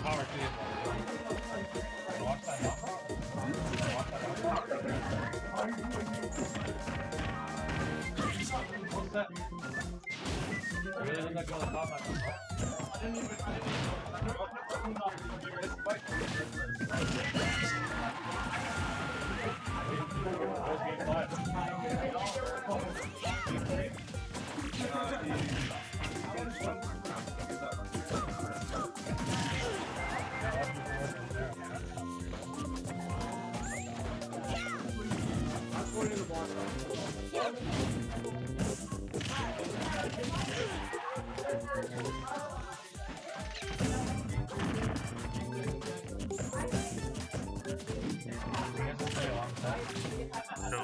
power to you. Watch that out. Watch that out. What's that? Really doesn't go to the top like that. Let's fight. Let's get fight. No.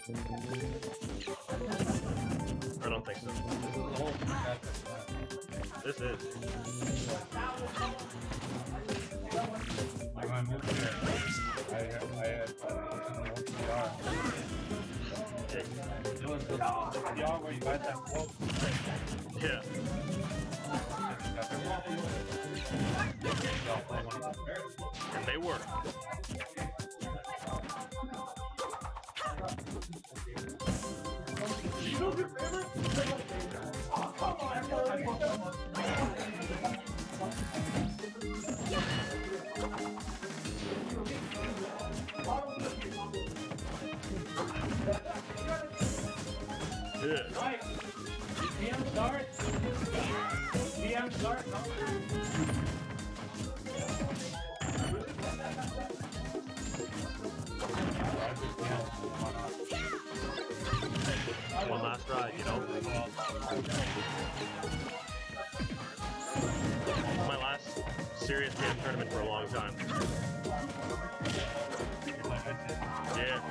I don't think so. This is. I'm gonna move here. I had it was the PR where you guys have quotes. Yeah. And they work. Yeah. Nice. DM start. DM start. One last ride, you know? My last serious game tournament for a long time. Yeah.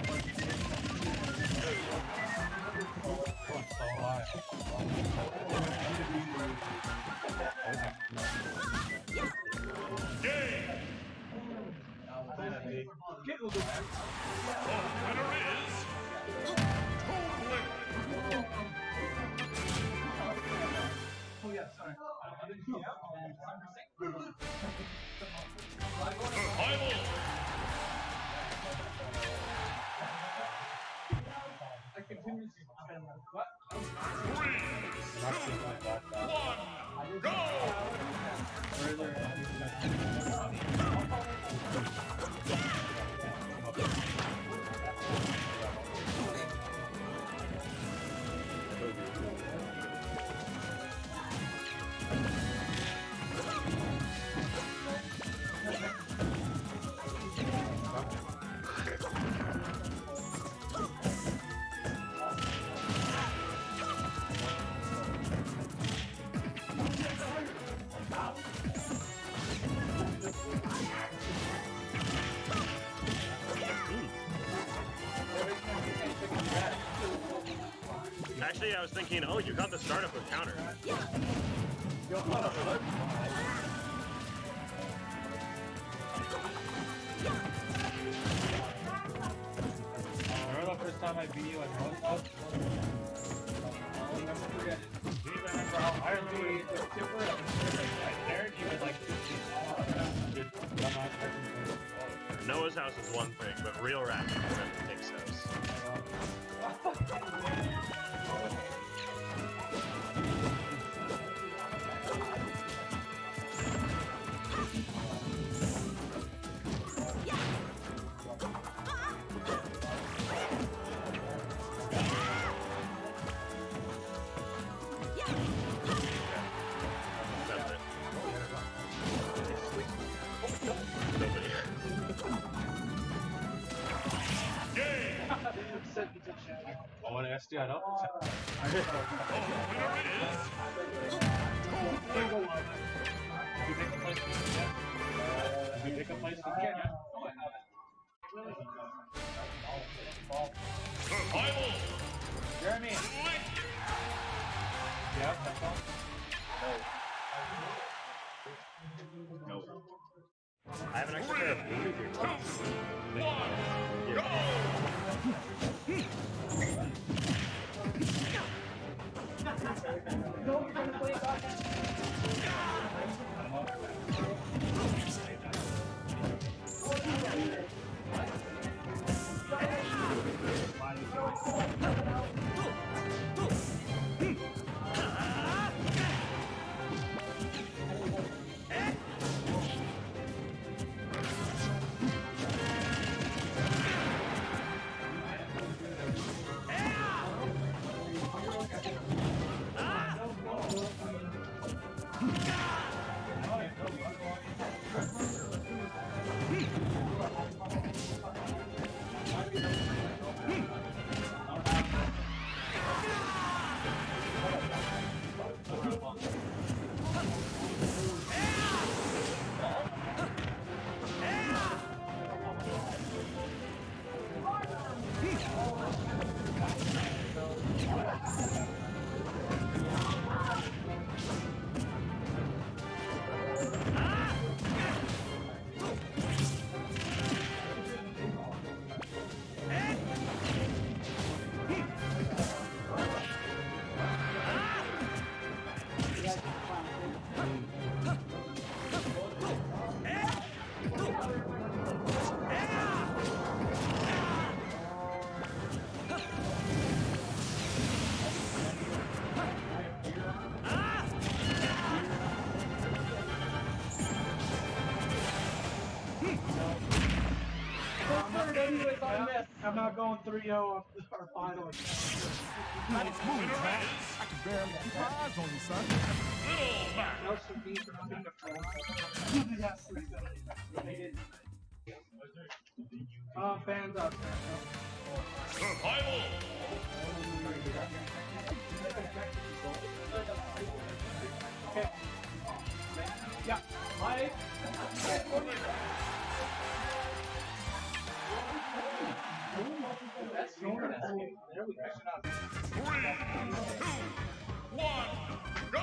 Game! Winner is Toadwin! Oh yeah, sorry. Survival! I continue to what? 3, 2, 1, go! Actually, I was thinking, oh, you got the startup with counter. I remember the first time I beat you at North South. I'll never forget it. Do you remember how Ireland was different? I dared you with like Noah's house is one thing, but real rap is Nick's house. Oh, and SD, I don't. Winner is Toadwin! Did you take a place from Ken? Did you take a place from Ken? No, I haven't. Survival! Jeremy! Link! Yeah, that's all. No. I have an extra pair of boots here. 2, 1, go! I'm not going 3-0 on our final. Nice move, man. I can barely keep my eyes on you, son. Little Mac. No Shabib for not being a fan. Yes, fans up. Survival. Okay. Yeah. Mike. That's short. There we go. 3, 2, 1, go!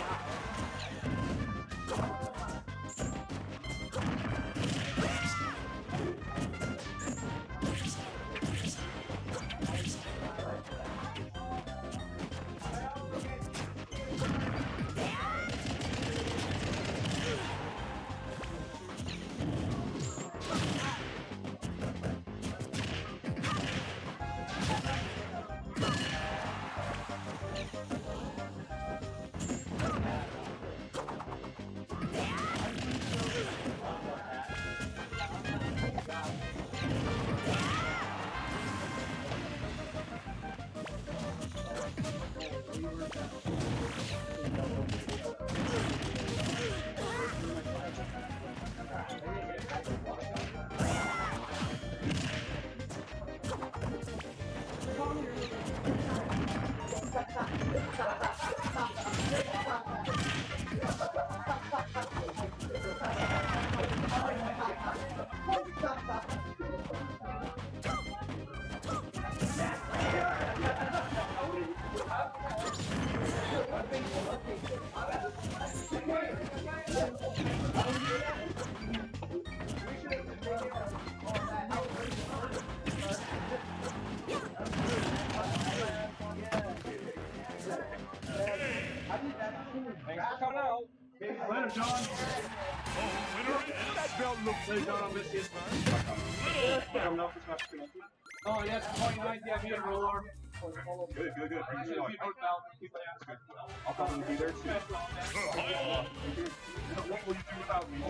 Thanks for coming out. Later, John. Winner is That belt looks Later, John. I'll miss you. Little Mac. Oh, yeah, it's 29th. Yeah, me and Roller. Good. Bring it Actually, on. we both out. I'll probably be there too. Survival. What will you do without me?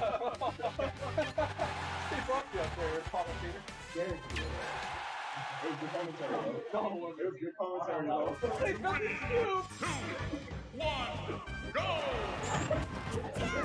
He brought you up there, commentator. It was good commentary, though. It was good commentary, though. 3, 2, 1, go!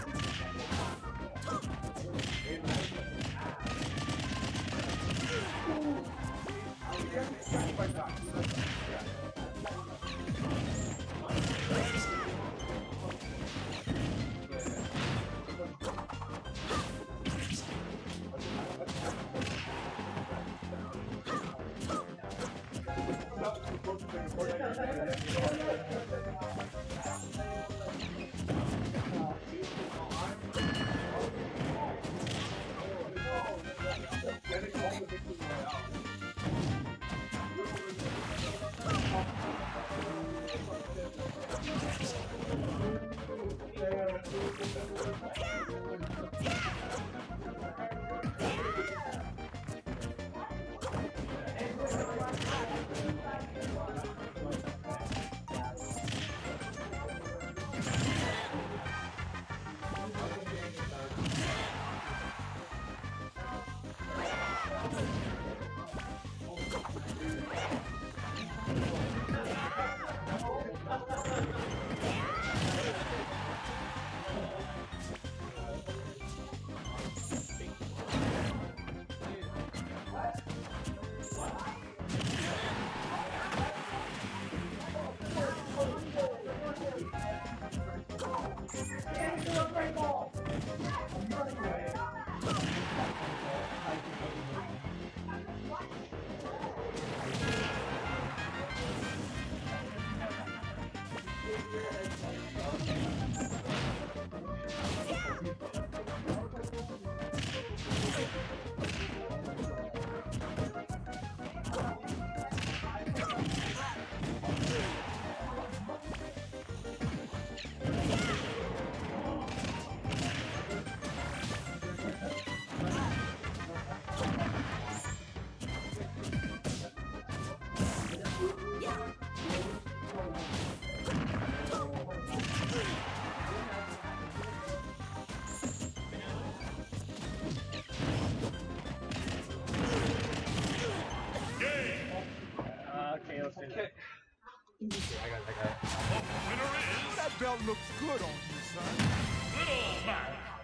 Okay. I got it. The winner is That belt looks good on you, son. Little Mac.